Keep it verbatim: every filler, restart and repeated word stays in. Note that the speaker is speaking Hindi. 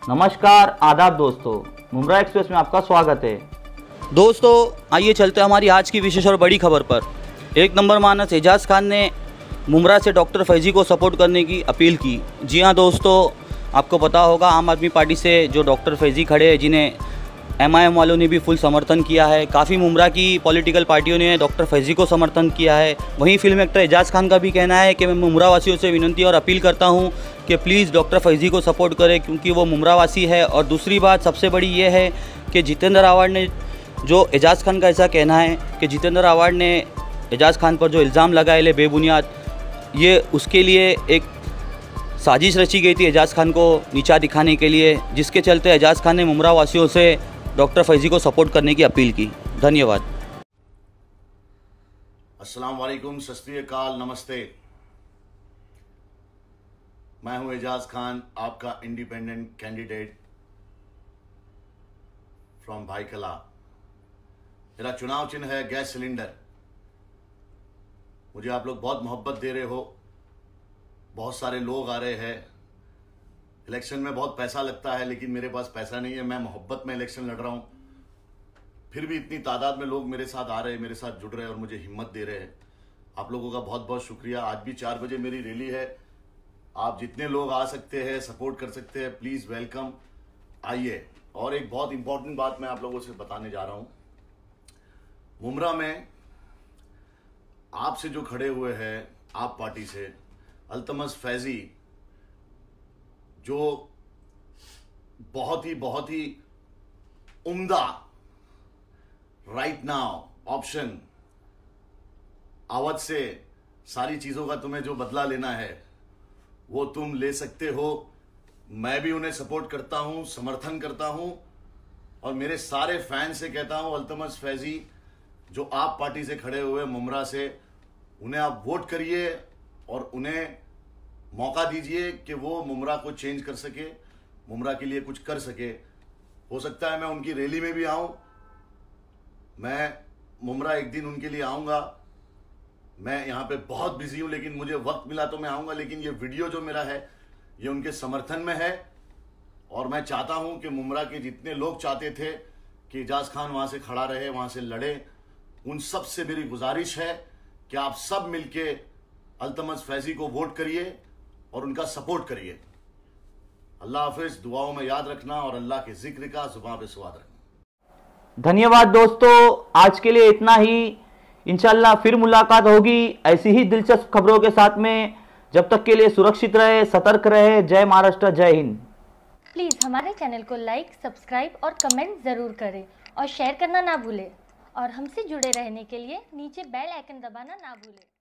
नमस्कार, आदाब दोस्तों, मुमरा एक्सप्रेस में आपका स्वागत है। दोस्तों आइए चलते हैं हमारी आज की विशेष और बड़ी खबर पर। एक नंबर मानस एजाज खान ने मुमरा से डॉक्टर फैजी को सपोर्ट करने की अपील की। जी हाँ दोस्तों, आपको पता होगा आम आदमी पार्टी से जो डॉक्टर फैजी खड़े हैं, जिन्हें एम आई एम वालों ने भी फुल समर्थन किया है। काफ़ी मुमरा की पॉलिटिकल पार्टियों ने डॉक्टर फैजी को समर्थन किया है। वहीं फिल्म एक्टर एजाज खान का भी कहना है कि मैं मुमरा वासियों से विनती और अपील करता हूं कि प्लीज़ डॉक्टर फैजी को सपोर्ट करें, क्योंकि वो मुमरा वासी है। और दूसरी बात सबसे बड़ी ये है कि जितेंद्र आवाड ने, जो एजाज खान का ऐसा कहना है कि जितेंद्र आवाड ने एजाज खान पर जो इल्ज़ाम लगाए ले बेबुनियाद, ये उसके लिए एक साजिश रची गई थी एजाज खान को नीचा दिखाने के लिए, जिसके चलते एजाज खान ने मुमरा वासियों से डॉक्टर फैजी को सपोर्ट करने की अपील की। धन्यवाद। अस्सलाम वालेकुम, सत श्री अकाल, नमस्ते। मैं हूं एजाज खान, आपका इंडिपेंडेंट कैंडिडेट फ्रॉम भाईकला। मेरा चुनाव चिन्ह है गैस सिलेंडर। मुझे आप लोग बहुत मोहब्बत दे रहे हो, बहुत सारे लोग आ रहे हैं। इलेक्शन में बहुत पैसा लगता है, लेकिन मेरे पास पैसा नहीं है। मैं मोहब्बत में इलेक्शन लड़ रहा हूं, फिर भी इतनी तादाद में लोग मेरे साथ आ रहे हैं, मेरे साथ जुड़ रहे हैं और मुझे हिम्मत दे रहे हैं। आप लोगों का बहुत बहुत शुक्रिया। आज भी चार बजे मेरी रैली है। आप जितने लोग आ सकते हैं, सपोर्ट कर सकते हैं, प्लीज वेलकम, आइए। और एक बहुत इंपॉर्टेंट बात मैं आप लोगों से बताने जा रहा हूं। मुमरा में आपसे जो खड़े हुए हैं, आप पार्टी से अल्तमस फैजी, जो बहुत ही बहुत ही उम्दा राइट नाउ ऑप्शन, आवाज से सारी चीजों का तुम्हें जो बदला लेना है वो तुम ले सकते हो। मैं भी उन्हें सपोर्ट करता हूं, समर्थन करता हूं और मेरे सारे फैन से कहता हूं, अल्तमस फैजी जो आप पार्टी से खड़े हुए मुमरा से, उन्हें आप वोट करिए और उन्हें मौका दीजिए कि वो मुमरा को चेंज कर सके, मुमरा के लिए कुछ कर सके। हो सकता है मैं उनकी रैली में भी आऊं, मैं मुमरा एक दिन उनके लिए आऊंगा। मैं यहाँ पे बहुत बिजी हूं, लेकिन मुझे वक्त मिला तो मैं आऊंगा। लेकिन ये वीडियो जो मेरा है ये उनके समर्थन में है और मैं चाहता हूं कि मुमरा के जितने लोग चाहते थे कि एजाज खान वहां से खड़ा रहे, वहां से लड़े, उन सब से मेरी गुजारिश है कि आप सब मिलके अल्तमस फैजी को वोट करिए और उनका सपोर्ट करिए। अल्लाह हाफिज, दुआओं में याद रखना और अल्लाह के जिक्र का जुबान पे स्वाद रखना। धन्यवाद दोस्तों, आज के लिए इतना ही। इंशाल्लाह फिर मुलाकात होगी ऐसी ही दिलचस्प खबरों के साथ में। जब तक के लिए सुरक्षित रहे, सतर्क रहे। जय महाराष्ट्र, जय हिंद। प्लीज़ हमारे चैनल को लाइक, सब्सक्राइब और कमेंट ज़रूर करें और शेयर करना ना भूलें। और हमसे जुड़े रहने के लिए नीचे बेल आइकन दबाना ना भूलें।